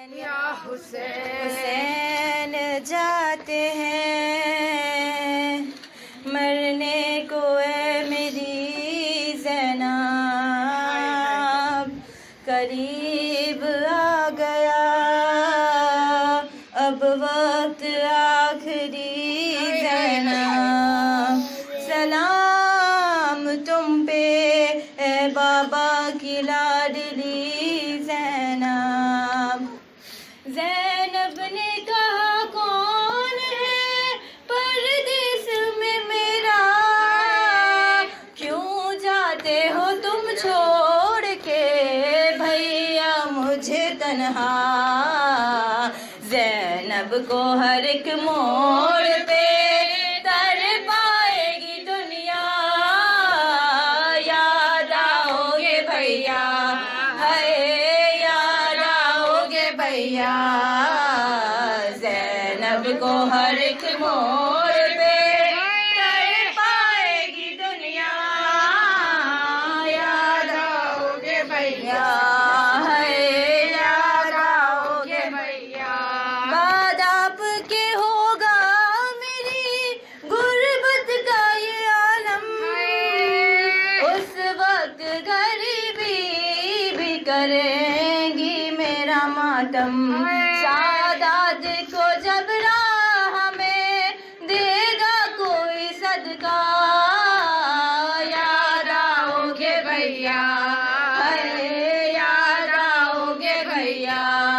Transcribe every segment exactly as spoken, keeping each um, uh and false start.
या हुसैन जाते हैं मरने को है मेरी ज़ैनब, करीब आ गया अब वक्त आखिरी ज़ैनब, सलाम तुम पे ए बाबा की लाडली ज़ैनब। ज़ैनब ने कहा कौन है परदेस में मेरा, क्यों जाते हो तुम छोड़ के भैया मुझे तन्हा। ज़ैनब को हर एक मोड़ पे तर पाएगी दुनिया, याद आओगे भैया, हाय याद आओगे भैया। ज़ैनब को हर एक मोड़ पे तर पाएगी दुनिया, याद आओगे भैया, हाय याद आओगे भैया। बाद आपके होगा मेरी गुर्बत का ये आलम, उस वक्त गरीबी भी करेंगी मेरा मातम। सादात को जब राह में देगा कोई सदका, याद आओगे भैया, हाय याद आओगे भैया।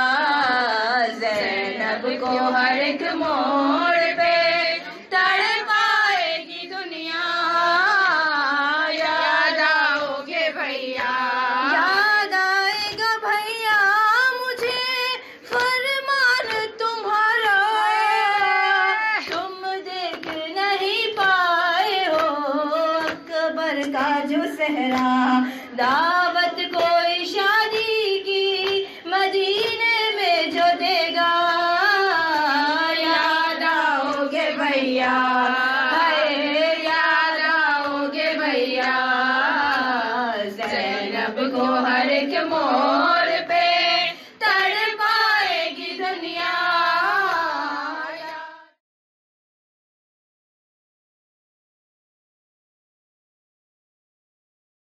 ज़ैनब को हर एक मोड़ पे तर पाएगी दुनिया, याद आओगे भैया। याद आएगा भैया मुझे फरमान तुम्हारा, तुम देख नहीं पाए हो अकबर का जो सहरा। दावत कोई शादी की मदीने में जो देगा, याद आओगे भैया,